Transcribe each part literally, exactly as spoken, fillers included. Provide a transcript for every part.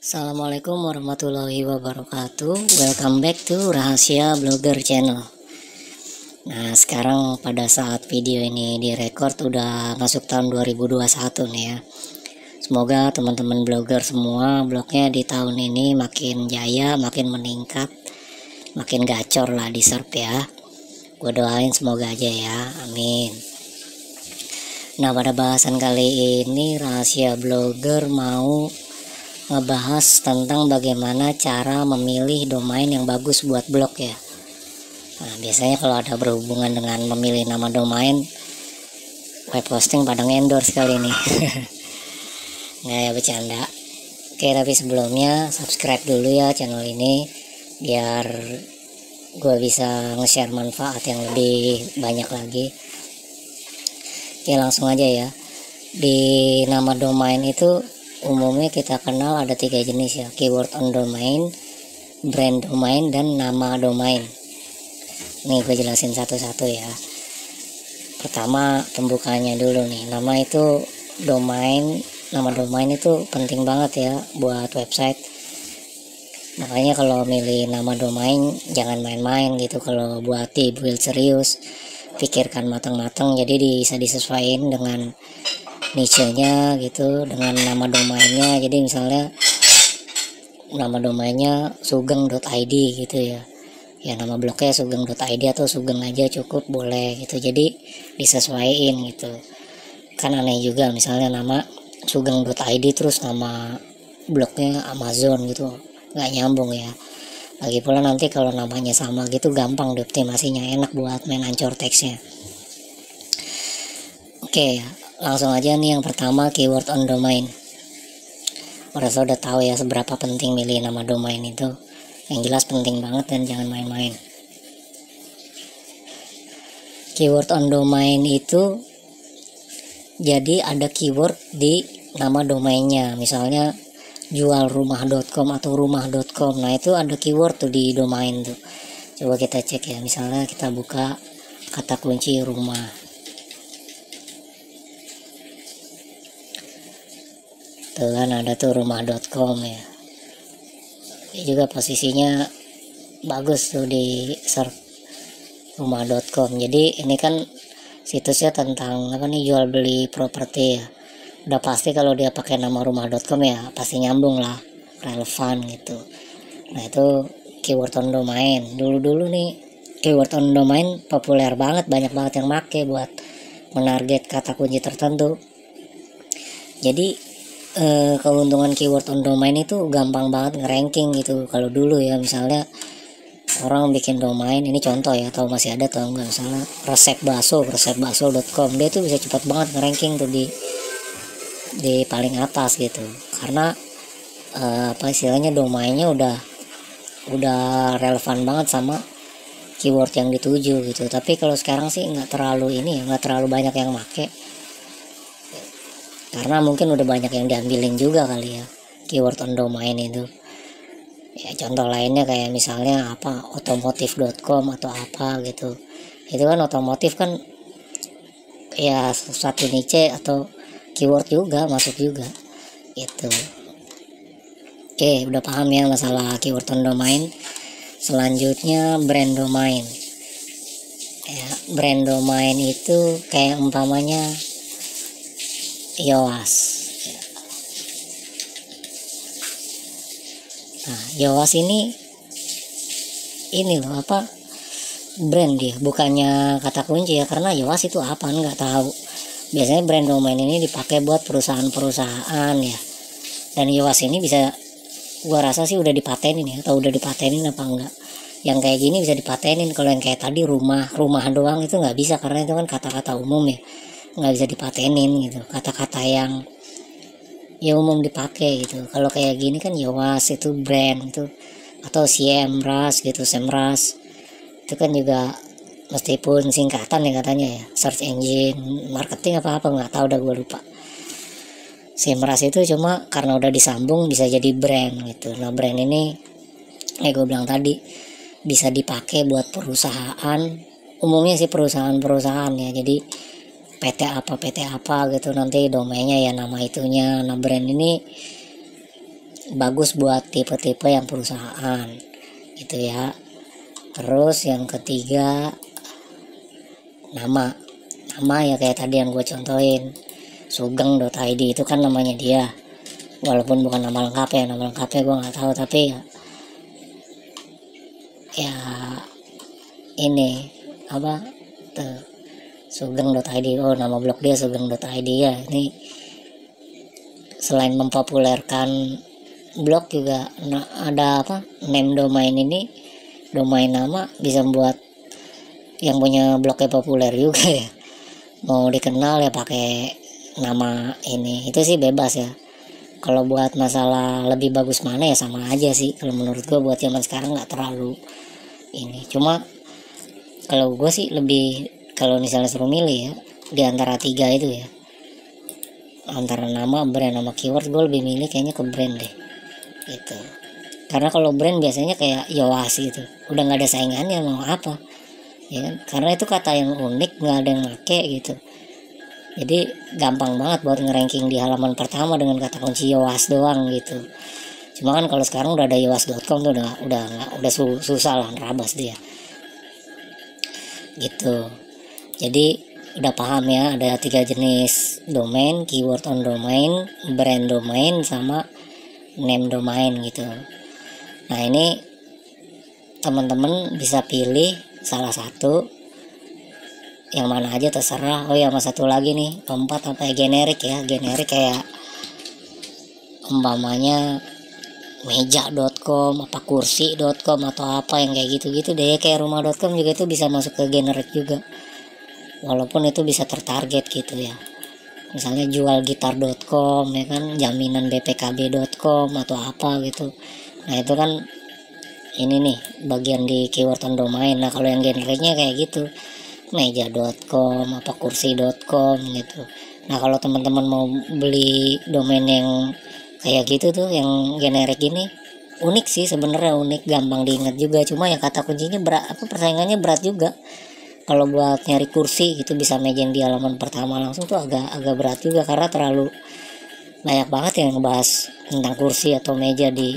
Assalamualaikum warahmatullahi wabarakatuh. Welcome back to Rahasia Blogger Channel. Nah, sekarang pada saat video ini direkord udah masuk tahun dua ribu dua puluh satu nih ya. Semoga teman-teman blogger semua blognya di tahun ini makin jaya, makin meningkat, makin gacor lah di serp ya. Gue doain semoga aja ya, amin. Nah, pada bahasan kali ini Rahasia Blogger mau ngebahas tentang bagaimana cara memilih domain yang bagus buat blog ya. Nah, biasanya kalau ada berhubungan dengan memilih nama domain, web hosting pada endorse kali ini. Nggak ya, bercanda. Oke, tapi sebelumnya subscribe dulu ya channel ini biar gue bisa nge-share manfaat yang lebih banyak lagi. Oke, langsung aja ya. Di nama domain itu umumnya kita kenal ada tiga jenis ya: keyword on domain, brand domain, dan nama domain. Nih gue jelasin satu-satu ya. Pertama, pembukanya dulu nih. Nama itu domain, nama domain itu penting banget ya buat website. Makanya kalau milih nama domain jangan main-main gitu. Kalau buat di build serius, pikirkan matang-matang, jadi bisa disesuaikan dengan niche-nya gitu, dengan nama domainnya. Jadi misalnya nama domainnya sugeng dot i d gitu ya, ya nama blognya sugeng dot i d atau sugeng aja cukup, boleh gitu. Jadi disesuaikan gitu, kan aneh juga misalnya nama sugeng dot i d terus nama blognya Amazon gitu, nggak nyambung ya. Lagi pula nanti kalau namanya sama gitu gampang dioptimasinya, enak buat main ancur teksnya. Oke, langsung aja nih yang pertama, keyword on domain. Merasa udah tahu ya seberapa penting milih nama domain itu. Yang jelas penting banget dan jangan main-main. Keyword on domain itu jadi ada keyword di nama domainnya. Misalnya jual rumah dot com atau rumah dot com. Nah, itu ada keyword tuh di domain tuh. Coba kita cek ya. Misalnya kita buka kata kunci rumah. Tuh kan ada tuh rumah dot com ya. Ini juga posisinya bagus tuh di search rumah dot com. Jadi ini kan situsnya tentang apa nih, jual beli properti ya. Udah pasti kalau dia pakai nama rumah dot com ya pasti nyambung lah, relevan gitu. Nah, itu keyword on domain. Dulu-dulu nih keyword on domain populer banget, banyak banget yang make buat menarget kata kunci tertentu. Jadi eh, keuntungan keyword on domain itu gampang banget ngeranking gitu. Kalau dulu ya misalnya orang bikin domain, ini contoh ya, atau masih ada atau enggak, misalnya resep bakso, resep bakso dot com, dia tuh bisa cepat banget ngeranking tuh di di paling atas gitu, karena uh, apa istilahnya, domainnya udah udah relevan banget sama keyword yang dituju gitu. Tapi kalau sekarang sih nggak terlalu ini ya, nggak terlalu banyak yang make, karena mungkin udah banyak yang diambilin juga kali ya keyword on domain itu ya. Contoh lainnya kayak misalnya apa, otomotif dot com atau apa gitu. Itu kan otomotif kan ya satu niche atau keyword juga, masuk juga itu. Oke, udah paham ya masalah keyword on domain. Selanjutnya brand domain ya. Brand domain itu kayak umpamanya Yoas ya. Nah, Yoas ini ini loh apa, brand dia, bukannya kata kunci ya, karena Yoas itu apa nggak tahu. Biasanya brand domain ini dipakai buat perusahaan-perusahaan ya. Dan Yoas ini bisa, gua rasa sih udah dipatenin ya, atau udah dipatenin apa enggak. Yang kayak gini bisa dipatenin. Kalau yang kayak tadi rumah, rumah doang itu nggak bisa, karena itu kan kata-kata umum ya, nggak bisa dipatenin gitu. Kata-kata yang ya umum dipakai gitu. Kalau kayak gini kan Yoas itu brand itu, atau Semrush gitu, Semrush itu kan juga meskipun singkatan ya katanya ya, search engine marketing apa apa nggak tahu, udah gue lupa. Semrush itu cuma karena udah disambung bisa jadi brand gitu. Nah, brand ini eh gue bilang tadi bisa dipakai buat perusahaan, umumnya sih perusahaan-perusahaan ya. Jadi P T apa P T apa gitu, nanti domainnya ya nama itunya. Nah, brand ini bagus buat tipe-tipe yang perusahaan gitu ya. Terus yang ketiga, nama nama ya kayak tadi yang gue contohin, sugeng dot i d itu kan namanya dia, walaupun bukan nama lengkap ya, nama lengkapnya gue nggak tahu, tapi ya, ya ini apa tuh, sugeng dot i d, oh nama blog dia sugeng dot i d ya. Ini selain mempopulerkan blog juga nah, ada apa, name domain ini, domain nama bisa membuat yang punya blognya populer juga ya. Mau dikenal ya pakai nama ini, itu sih bebas ya. Kalau buat masalah lebih bagus mana ya sama aja sih kalau menurut gue. Buat zaman sekarang nggak terlalu ini, cuma kalau gue sih lebih, kalau misalnya suruh milih ya di antara tiga itu ya, antara nama, brand, nama keyword, gue lebih milih kayaknya ke brand deh gitu. Karena kalau brand biasanya kayak Yowas gitu, udah nggak ada saingannya, mau apa ya kan, karena itu kata yang unik, nggak ada yang make gitu. Jadi gampang banget buat ngeranking di halaman pertama dengan kata kunci Yowas doang gitu. Cuma kan kalau sekarang udah ada yowas dot com tuh udah udah nggak, udah su, susah lah nerabas dia gitu. Jadi udah paham ya, ada tiga jenis domain: keyword on domain, brand domain, sama name domain gitu. Nah ini teman-teman bisa pilih salah satu, yang mana aja terserah. Oh ya, sama satu lagi nih, keempat apa ya, generik ya, generik kayak umpamanya meja dot com, apa kursi dot com, atau apa yang kayak gitu-gitu deh, kayak rumah dot com juga itu bisa masuk ke generik juga, walaupun itu bisa tertarget gitu ya. Misalnya jual gitar dot com ya kan, jaminan b p k b dot com atau apa gitu. Nah itu kan ini nih bagian di keyword on domain. Nah kalau yang generiknya kayak gitu, meja dot com, apa kursi dot com gitu. Nah kalau teman-teman mau beli domain yang kayak gitu tuh, yang generik ini, unik sih sebenarnya, unik, gampang diingat juga. Cuma ya kata kuncinya berat, apa persaingannya berat juga. Kalau buat nyari kursi gitu bisa meja di halaman pertama langsung tuh agak agak berat juga, karena terlalu banyak banget yang ngebahas tentang kursi atau meja di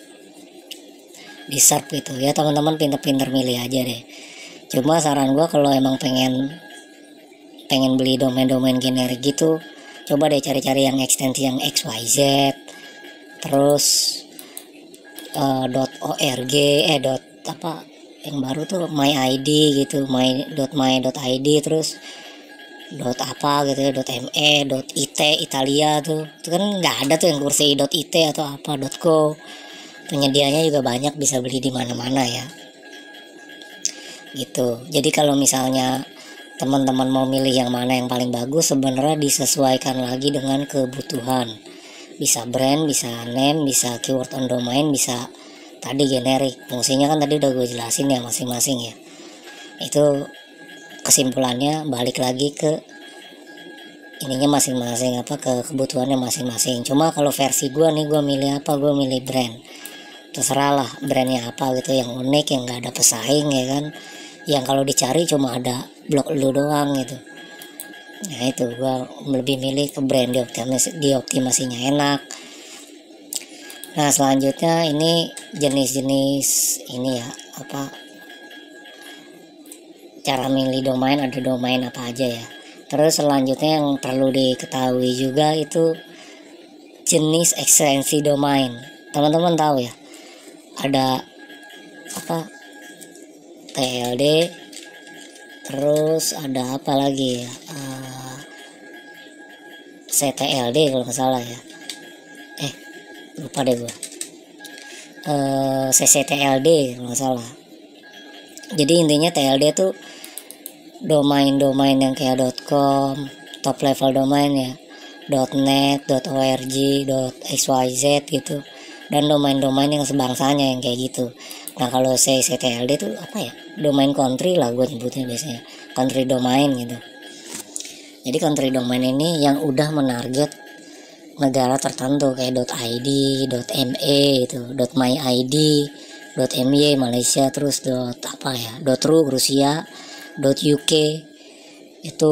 di search gitu ya. Teman-teman pinter-pinter milih aja deh. Cuma saran gue kalau emang pengen pengen beli domain-domain generik gitu, coba deh cari-cari yang ekstensi yang X Y Z, terus uh, .org, eh dot apa yang baru tuh my I D gitu, my dot my dot I D, terus dot apa gitu ya, dot me, dot it Italia tuh, itu kan nggak ada tuh yang kursi dot it atau apa, dot co. Penyediaannya juga banyak, bisa beli di mana-mana ya gitu. Jadi kalau misalnya teman-teman mau milih yang mana yang paling bagus, sebenarnya disesuaikan lagi dengan kebutuhan. Bisa brand, bisa name, bisa keyword on domain, bisa tadi generik. Fungsinya kan tadi udah gue jelasin ya masing-masing ya. Itu kesimpulannya balik lagi ke ininya masing-masing, apa ke kebutuhannya masing-masing. Cuma kalau versi gue nih, gue milih apa? Gue milih brand. Terserah lah brandnya apa gitu, yang unik, yang gak ada pesaing ya kan, yang kalau dicari cuma ada blog lu doang gitu. Nah itu gua lebih milih ke brand, dioptimis, dioptimasinya enak. Nah selanjutnya ini jenis-jenis ini ya, apa cara milih domain, ada domain apa aja ya. Terus selanjutnya yang perlu diketahui juga itu jenis ekstensi domain. Teman-teman tahu ya, ada apa T L D, terus ada apa lagi ya, uh, C T L D kalau nggak salah ya, eh lupa deh gue, uh, C C T L D kalau nggak salah. Jadi intinya T L D tuh domain-domain yang kayak .com, top level domain ya, .net, .org, .xyz gitu, dan domain-domain yang sebangsanya yang kayak gitu. Nah kalau C C T L D itu apa ya, domain country lah gue nyebutnya biasanya, country domain gitu. Jadi country domain ini yang udah menarget negara tertentu kayak .id, .me itu, .myid, .my Malaysia, terus dot apa ya, .ru Rusia, .uk itu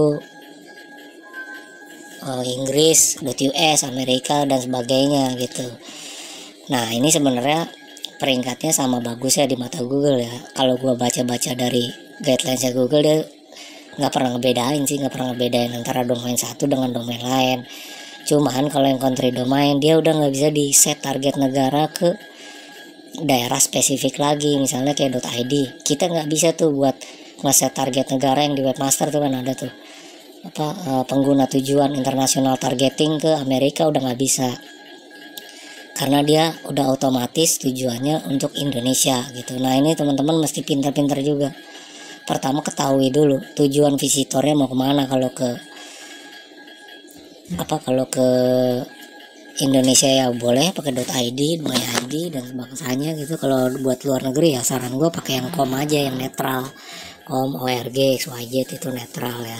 uh, Inggris, .us Amerika dan sebagainya gitu. Nah ini sebenarnya peringkatnya sama bagus ya di mata Google ya. Kalau gua baca-baca dari guidelines Google, dia nggak pernah ngebedain sih, nggak pernah ngebedain antara domain satu dengan domain lain. Cuman kalau yang country domain, dia udah nggak bisa di set target negara ke daerah spesifik lagi, misalnya kayak .id. Kita nggak bisa tuh buat ngeset target negara yang di webmaster tuh kan ada tuh apa uh, pengguna tujuan internasional targeting ke Amerika, udah nggak bisa karena dia udah otomatis tujuannya untuk Indonesia gitu. Nah ini teman-teman mesti pintar-pintar juga. Pertama ketahui dulu tujuan visitornya mau kemana. Kalau ke apa kalau ke Indonesia ya boleh pakai .id, my I D dan sebangsanya gitu. Kalau buat luar negeri ya saran gue pakai yang com aja, yang netral, com, org, xyz itu netral ya.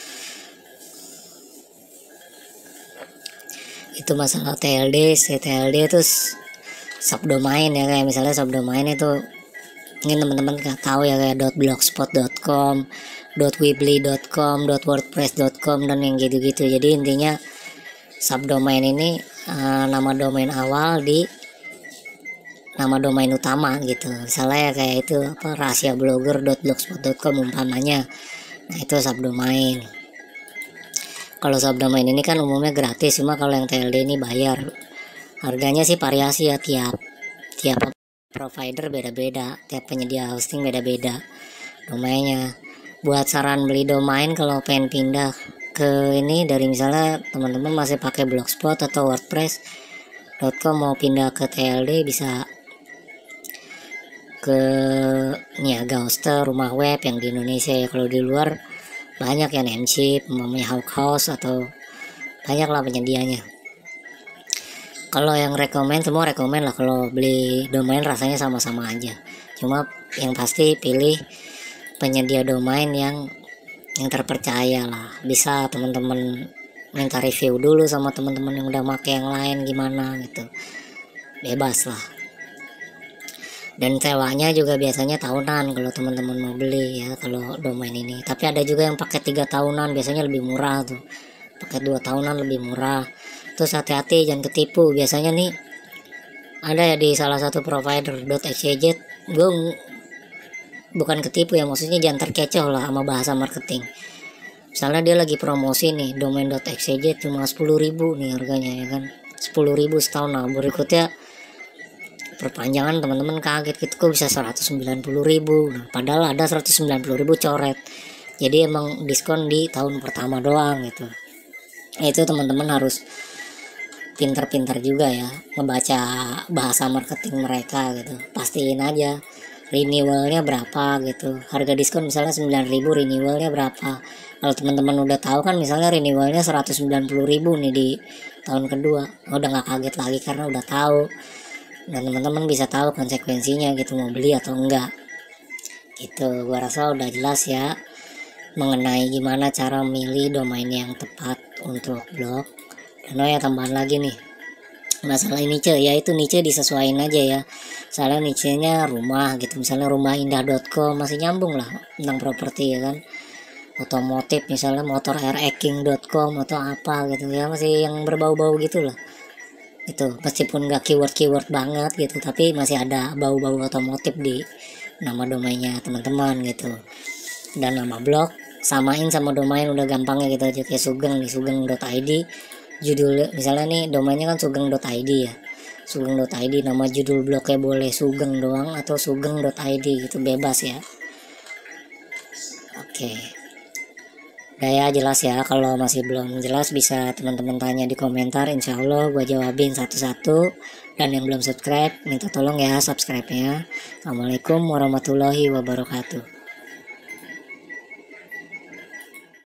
Itu masalah T L D, C T L D itu subdomain ya, kayak misalnya subdomain itu ini teman-teman nggak tahu ya, kayak .blogspot dot com, .weebly dot com, .wordpress dot com dan yang gitu-gitu. Jadi intinya subdomain ini uh, nama domain awal di nama domain utama gitu. Misalnya ya kayak itu apa rahasia blogger dot blogspot dot com umpamanya. Nah itu subdomain. Kalau subdomain ini kan umumnya gratis, cuma kalau yang T L D ini bayar. Harganya sih variasi ya, tiap tiap provider beda-beda, tiap penyedia hosting beda-beda domainnya. Buat saran beli domain kalau pengen pindah ke ini dari misalnya teman-teman masih pakai blogspot atau wordpress dot com mau pindah ke T L D, bisa ke Niaga Hoster, rumah web yang di Indonesia ya. Kalau di luar banyak ya, Namecheap, namanya Hawkhouse atau banyak lah penyedianya. Kalau yang rekomend, semua rekomend lah. Kalau beli domain rasanya sama-sama aja, cuma yang pasti pilih penyedia domain yang yang terpercaya lah. Bisa teman-teman minta review dulu sama teman-teman yang udah make yang lain gimana gitu, bebas lah. Dan sewanya juga biasanya tahunan kalau teman-teman mau beli ya kalau domain ini. Tapi ada juga yang pakai tiga tahunan, biasanya lebih murah tuh. Pakai dua tahunan lebih murah. Terus hati-hati jangan ketipu. Biasanya nih ada ya di salah satu provider .xyz, gue bukan ketipu ya, maksudnya jangan terkecoh lah sama bahasa marketing. Misalnya dia lagi promosi nih domain .xyz cuma sepuluh ribu nih harganya ya kan, sepuluh ribu setahun. Nah berikutnya perpanjangan teman-teman kaget gitu, kok bisa seratus sembilan puluh ribu. Nah padahal ada seratus sembilan puluh ribu coret, jadi emang diskon di tahun pertama doang gitu. Nah, itu teman-teman harus pintar-pintar juga ya ngebaca bahasa marketing mereka gitu. Pastiin aja renewalnya berapa gitu, harga diskon misalnya sembilan ribu, renewalnya berapa. Kalau teman-teman udah tahu kan misalnya renewalnya seratus sembilan puluh ribu nih di tahun kedua, udah nggak kaget lagi karena udah tahu. Dan teman-teman bisa tahu konsekuensinya gitu, mau beli atau enggak gitu. Gua rasa udah jelas ya mengenai gimana cara milih domain yang tepat untuk blog. Dan oh ya tambahan lagi nih masalah niche ya, itu niche disesuaikan aja ya. Soalnya niche-nya rumah gitu, misalnya rumah indah dot com masih nyambung lah tentang properti ya kan. Otomotif misalnya motor airacking dot com atau apa gitu ya, masih yang berbau-bau gitu lah. Itu meskipun gak keyword-keyword banget gitu, tapi masih ada bau-bau otomotif di nama domainnya teman-teman gitu. Dan nama blog samain sama domain, udah gampangnya gitu aja, kayak Sugeng nih, sugeng dot I D. Judul misalnya nih domainnya kan sugeng dot I D ya, sugeng dot I D, nama judul blognya boleh sugeng doang atau sugeng dot I D gitu, bebas ya. Oke udah ya, jelas ya. Kalau masih belum jelas bisa teman-teman tanya di komentar, insya Allah gue jawabin satu-satu. Dan yang belum subscribe minta tolong ya subscribe nya. Assalamualaikum warahmatullahi wabarakatuh.